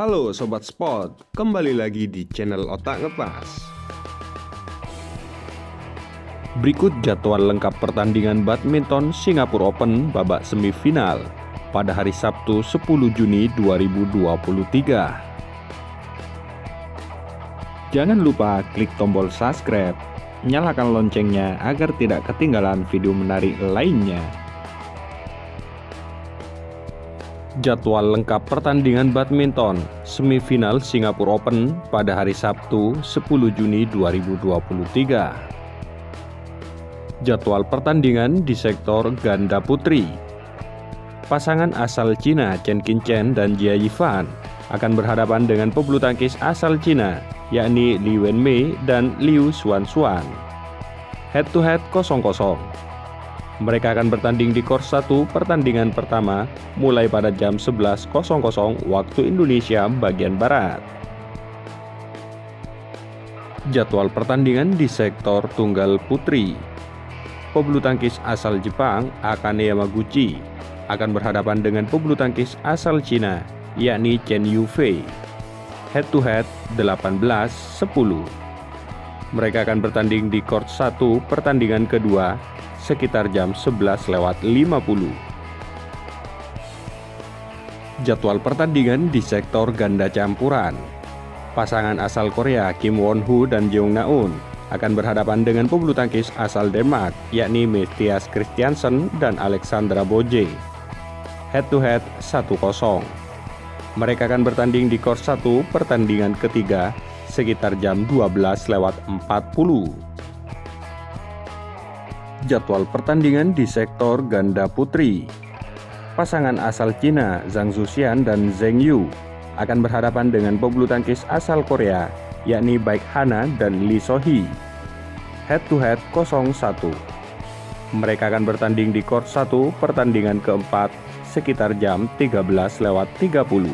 Halo Sobat Sport, kembali lagi di channel Otak Ngepas. Berikut jadwal lengkap pertandingan badminton Singapore Open babak semifinal pada hari Sabtu 10 Juni 2023. Jangan lupa klik tombol subscribe, nyalakan loncengnya agar tidak ketinggalan video menarik lainnya. Jadwal lengkap pertandingan badminton semifinal Singapore Open pada hari Sabtu 10 Juni 2023. Jadwal pertandingan di sektor ganda putri. Pasangan asal Cina Chen Qinchen dan Jia Yifan akan berhadapan dengan pebulu tangkis asal Cina yakni Li Wenmei dan Liu Xuanxuan. Head to head 0-0. Mereka akan bertanding di court 1 pertandingan pertama mulai pada jam 11.00 waktu Indonesia bagian Barat. Jadwal pertandingan di sektor tunggal putri. Pebulu tangkis asal Jepang Akane Yamaguchi akan berhadapan dengan pebulu tangkis asal Cina yakni Chen Yufei. Head to head 18-10. Mereka akan bertanding di court 1 pertandingan kedua sekitar jam 11.50. Jadwal pertandingan di sektor ganda campuran. Pasangan asal Korea Kim Won-Hu dan Jeong Na-eun akan berhadapan dengan pebulu tangkis asal Denmark yakni Mathias Christiansen dan Alexandra Boje. Head to head 1-0. Mereka akan bertanding di court 1 pertandingan ketiga sekitar jam 12.40. Jadwal pertandingan di sektor ganda putri. Pasangan asal Cina Zhang Zuxian dan Zheng Yu akan berhadapan dengan pebulu tangkis asal Korea yakni Baek Hana dan Lee So-hee. Head to head 0-1. Mereka akan bertanding di court 1 pertandingan keempat sekitar jam 13.30.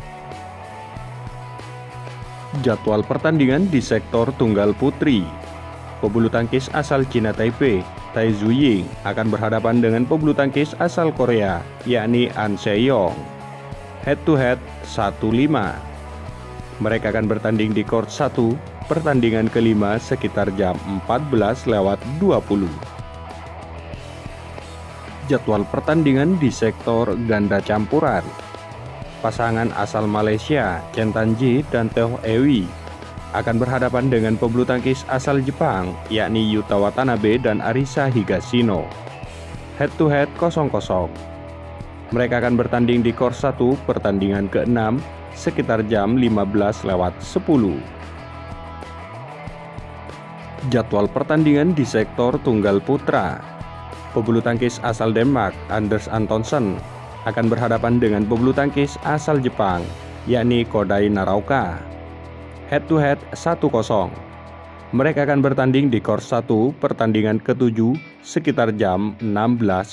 Jadwal pertandingan di sektor tunggal putri. Pebulu tangkis asal Cina Taipei Tai Zuying akan berhadapan dengan pebulu tangkis asal Korea yakni An Se-yong. Head to head 1-5. Mereka akan bertanding di court 1 pertandingan kelima sekitar jam 14.20. Jadwal pertandingan di sektor ganda campuran. Pasangan asal Malaysia Chen Tanji dan Teo Ewi akan berhadapan dengan pebulu tangkis asal Jepang yakni Yuta Watanabe dan Arisa Higashino. Head to head 0-0. Mereka akan bertanding di court 1 pertandingan ke-6 sekitar jam 15.10. Jadwal pertandingan di sektor tunggal putra. Pebulu tangkis asal Denmark Anders Antonsen akan berhadapan dengan pebulu tangkis asal Jepang yakni Kodai Naraoka. Head to head 1-0. Mereka akan bertanding di court 1 pertandingan ke-7 sekitar jam 16.00.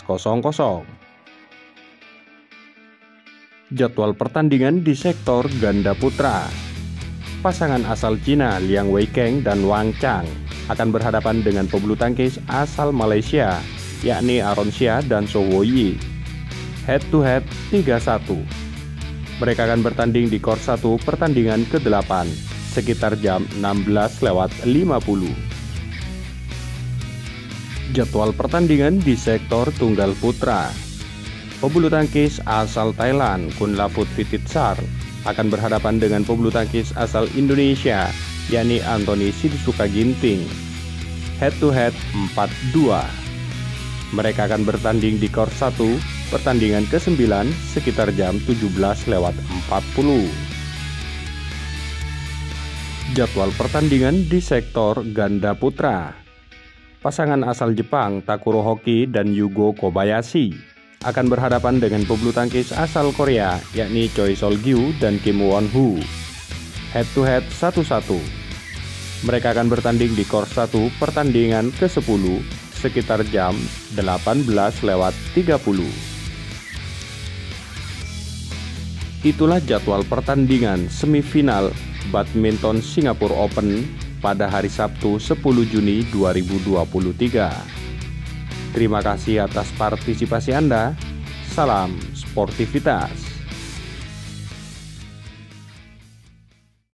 Jadwal pertandingan di sektor ganda putra. Pasangan asal Cina Liang Weikeng dan Wang Chang akan berhadapan dengan pebulu tangkis asal Malaysia yakni Aaron Xia dan Zhou Woyi. Head to head 3-1. Mereka akan bertanding di court 1 pertandingan ke-8 sekitar jam 16.50. Jadwal pertandingan di sektor tunggal putra. Pebulu tangkis asal Thailand Kunlaput Phititsarn akan berhadapan dengan pebulu tangkis asal Indonesia yakni Anthony Sinisuka Ginting. Head to head 4-2. Mereka akan bertanding di court 1 pertandingan ke-9 sekitar jam 17.40. Jadwal pertandingan di sektor ganda putra. Pasangan asal Jepang Takuro Hoki dan Yugo Kobayashi akan berhadapan dengan pebulu tangkis asal Korea yakni Choi Sol-gyu dan Kim Won-hu. Head to head 1-1. Mereka akan bertanding di court 1 pertandingan ke-10 sekitar jam 18.30. Itulah jadwal pertandingan semifinal badminton Singapore Open pada hari Sabtu 10 Juni 2023. Terima kasih atas partisipasi Anda. Salam sportivitas.